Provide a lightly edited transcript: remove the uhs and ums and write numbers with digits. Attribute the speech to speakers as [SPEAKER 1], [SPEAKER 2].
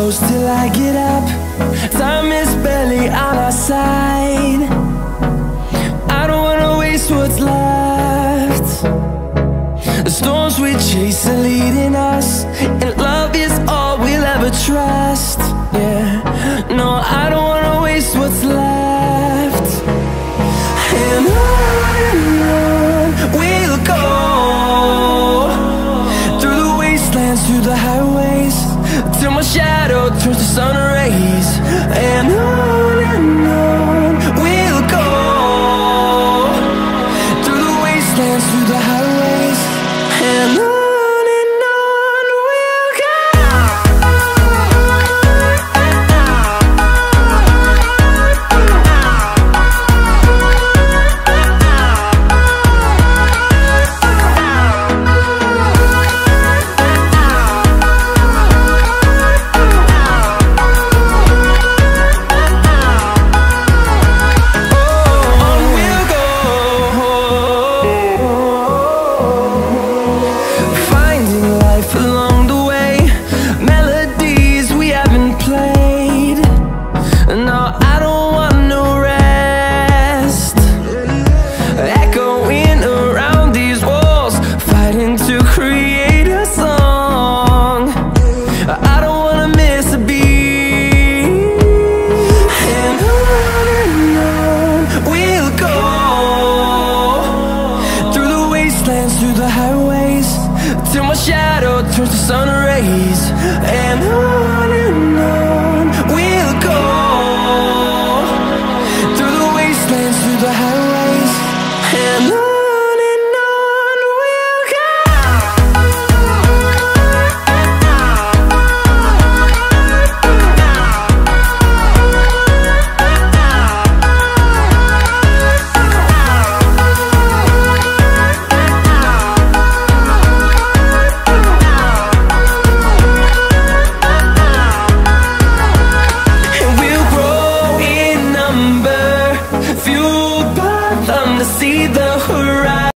[SPEAKER 1] close till I get up. Time is barely on our side. I don't wanna waste what's left. The storms we chase are leading us, and love is all we'll ever trust. Yeah, no, I don't wanna waste what's left. And on we'll go, through the wastelands, through the highways, till my shadow turns to sun rays. And on we'll go, through the wastelands, through the highways, and on. Through the highways, till my shadow turns to sun rays.